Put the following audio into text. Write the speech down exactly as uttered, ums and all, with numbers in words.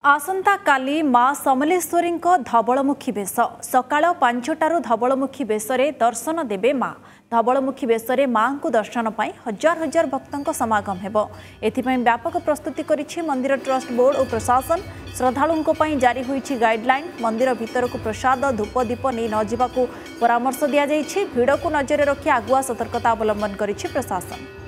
आसंता काली माँ समलेश्वरी धवलमुखी बेश सकाळ पांचटारू धवलमुखी बेशरे दर्शन देवे माँ धवलमुखी बेशरे माँ को दर्शन पाई हजार हजार भक्तों समागम हेबो। एथिपाई व्यापक प्रस्तुति करिछि मंदिर ट्रस्ट बोर्ड और प्रशासन। श्रद्धालुओं पई जारी होईछि गाइडलाइन। मंदिर भीतर को प्रसाद धूप दीप नहीं न जावाकू परामर्श दिया जाइछि। भीड़ को नजर रखी आगुआ सतर्कता अवलंबन करिछि प्रशासन।